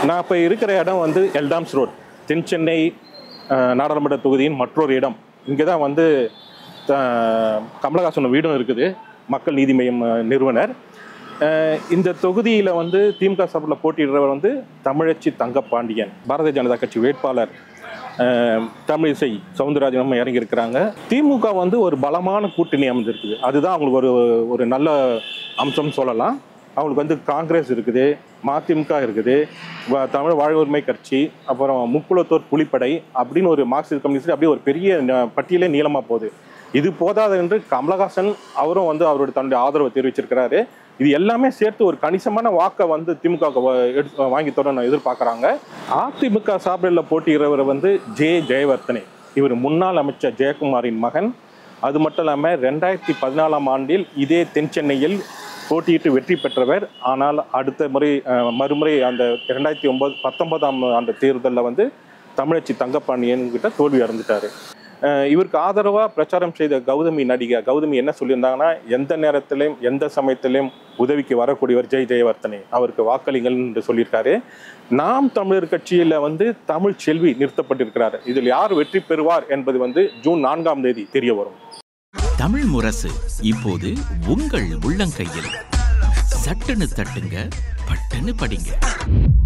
நான் இப்போ இருக்கிற இடம் வந்து எல்டாம்ஸ் ரோட், தென் சென்னை நாடாளுமன்ற தொகுதியின் மற்றொரு இடம். இங்கே தான் வந்து கமலஹாசன் வீடும் இருக்குது, மக்கள் நீதி மய்யம் நிறுவனர். இந்த தொகுதியில் வந்து திமுக சார்பில் போட்டியிடுறவர் வந்து தமிழச்சி தங்கப்பாண்டியன், பாரதிய ஜனதா கட்சி வேட்பாளர் தமிழிசை சவுந்தரராஜன் இறங்கியிருக்கிறாங்க. திமுக வந்து ஒரு பலமான கூட்டணி அமைஞ்சிருக்குது, அதுதான் அவங்களுக்கு ஒரு நல்ல அம்சம் சொல்லலாம். அவங்களுக்கு வந்து காங்கிரஸ் இருக்குது, மதிமுக இருக்குது, தமிழ் வாழ்வுரிமை கட்சி, அப்புறம் முக்குளத்தோர் புலிப்படை அப்படின்னு ஒரு மார்க்சிஸ்ட் கம்யூனிஸ்ட், அப்படியே ஒரு பெரிய பட்டியலே நீளமாக போகுது. இது போதாது என்று கமலஹாசன் அவரும் வந்து அவருடைய தன்னுடைய ஆதரவை தெரிவிச்சிருக்கிறாரு. இது எல்லாமே சேர்த்து ஒரு கணிசமான வாக்கை வந்து திமுக வாங்கி தொடர எதிர்பார்க்குறாங்க. அதிமுக சார்பில் போட்டியிடுறவர் வந்து ஜெயவர்த்தனே. இவர் முன்னாள் அமைச்சர் ஜெயக்குமாரின் மகன். அது மட்டும் இல்லாமல் 2014ஆம் ஆண்டில் இதே தென் சென்னையில் போட்டியிட்டு வெற்றி பெற்றவர். ஆனால் அடுத்த மறுமுறை அந்த 2019ஆம் ஆண்டு தேர்தலில் வந்து தமிழச்சி தங்கப்பாண்டியன் கிட்ட தோல்வி அடைஞ்சிட்டாரு. இவருக்கு ஆதரவாக பிரச்சாரம் செய்த கௌதமி என்ன சொல்லியிருந்தாங்கன்னா, எந்த நேரத்திலையும் எந்த சமயத்திலையும் உதவிக்கு வரக்கூடியவர் ஜெயவர்த்தனே, அவருக்கு வாக்களிங்கள் என்று சொல்லியிருக்காரு. நாம் தமிழர் கட்சியில் வந்து தமிழ் செல்வி நிறுத்தப்பட்டிருக்கிறார். இதில் யார் வெற்றி பெறுவார் என்பது வந்து ஜூன் 4ஆம் தேதி தெரிய வரும். தமிழ் முரசு இப்போது உங்கள் உள்ளங்கையில். சட்டுன்னு தட்டுங்க, பட்டுன்னு படிங்க.